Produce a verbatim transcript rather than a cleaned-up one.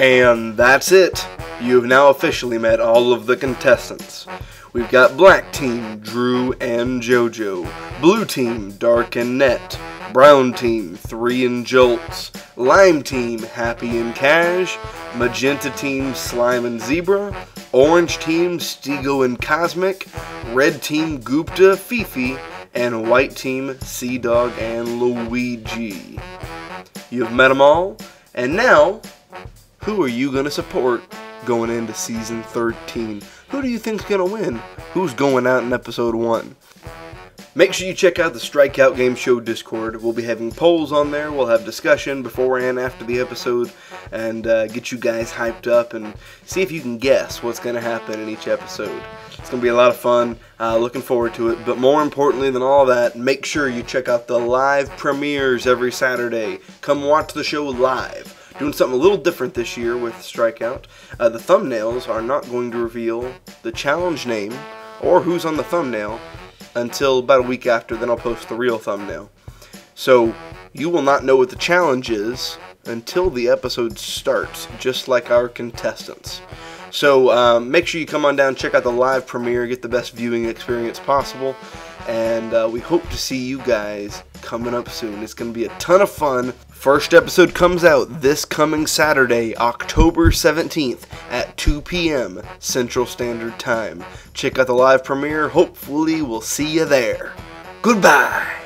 And that's it. You have now officially met all of the contestants. We've got Black Team, Drew and JoJo. Blue Team, Dark and Net. Brown Team, Three and Jolts. Lime Team, Happy and Cash. Magenta Team, Slime and Zebra. Orange Team, Stego and Cosmic. Red Team, Gupta, Fifi. And White Team, Sea Dog and Luigi. You've met them all, and now, who are you going to support going into Season thirteen? Who do you think's going to win? Who's going out in Episode one? Make sure you check out the Strikeout Game Show Discord. We'll be having polls on there. We'll have discussion before and after the episode and uh, get you guys hyped up and see if you can guess what's going to happen in each episode. It's going to be a lot of fun. Uh, looking forward to it. But more importantly than all that, make sure you check out the live premieres every Saturday. Come watch the show live. Doing something a little different this year with Strikeout. Uh, the thumbnails are not going to reveal the challenge name or who's on the thumbnail until about a week after. Then I'll post the real thumbnail. So you will not know what the challenge is until the episode starts, just like our contestants. So um, make sure you come on down, check out the live premiere, get the best viewing experience possible, and uh, we hope to see you guys coming up soon. It's going to be a ton of fun. First episode comes out this coming Saturday, October seventeenth at two p m Central Standard Time. Check out the live premiere. Hopefully we'll see you there. Goodbye.